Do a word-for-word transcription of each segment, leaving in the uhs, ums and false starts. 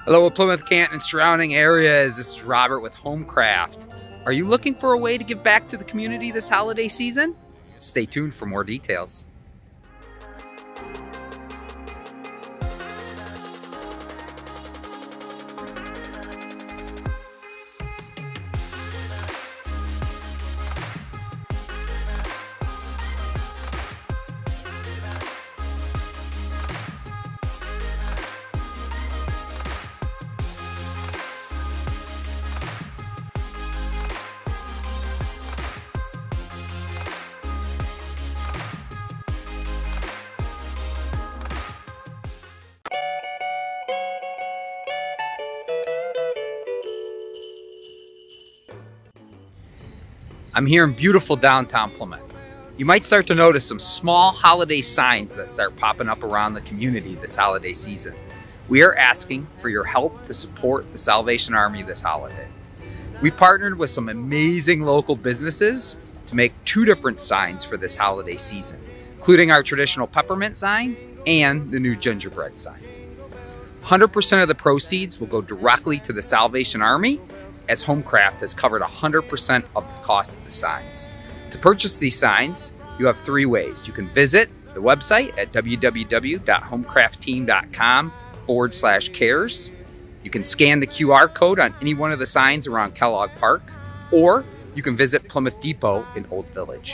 Hello, Plymouth Canton and Surrounding Areas. This is Robert with Homecraft. Are you looking for a way to give back to the community this holiday season? Stay tuned for more details. I'm here in beautiful downtown Plymouth. You might start to notice some small holiday signs that start popping up around the community this holiday season. We are asking for your help to support the Salvation Army this holiday. We partnered with some amazing local businesses to make two different signs for this holiday season, including our traditional peppermint sign and the new gingerbread sign. one hundred percent of the proceeds will go directly to the Salvation Army, as Homecraft has covered one hundred percent of the cost of the signs. To purchase these signs, you have three ways. You can visit the website at w w w dot homecraft team dot com forward slash cares. You can scan the Q R code on any one of the signs around Kellogg Park, or you can visit Plymouth Depot in Old Village.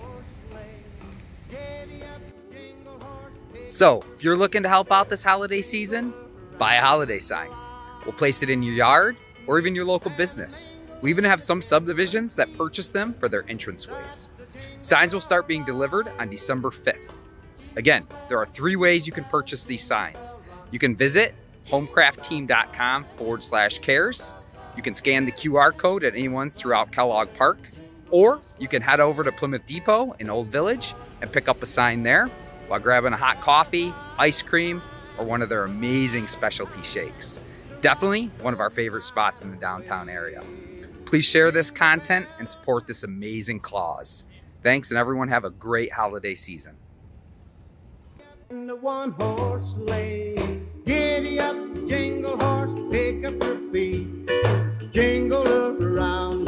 So, if you're looking to help out this holiday season, buy a holiday sign. We'll place it in your yard or even your local business. We even have some subdivisions that purchase them for their entranceways. Signs will start being delivered on December fifth. Again, there are three ways you can purchase these signs. You can visit homecraft team dot com forward slash cares. You can scan the Q R code at anyone's throughout Kellogg Park, or you can head over to Plymouth Depot in Old Village and pick up a sign there while grabbing a hot coffee, ice cream, or one of their amazing specialty shakes. Definitely one of our favorite spots in the downtown area. Please share this content and support this amazing cause. Thanks, and everyone have a great holiday season. In the one horse sleigh, giddy up, jingle horse, pick up your feet, jingle around